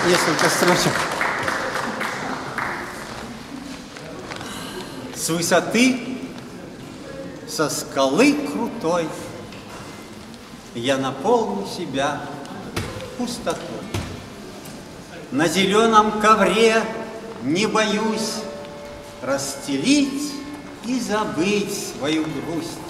несколько строчек. С высоты, со скалы крутой, я наполню себя пустотой. На зеленом ковре не боюсь расстелить и забыть свою грусть.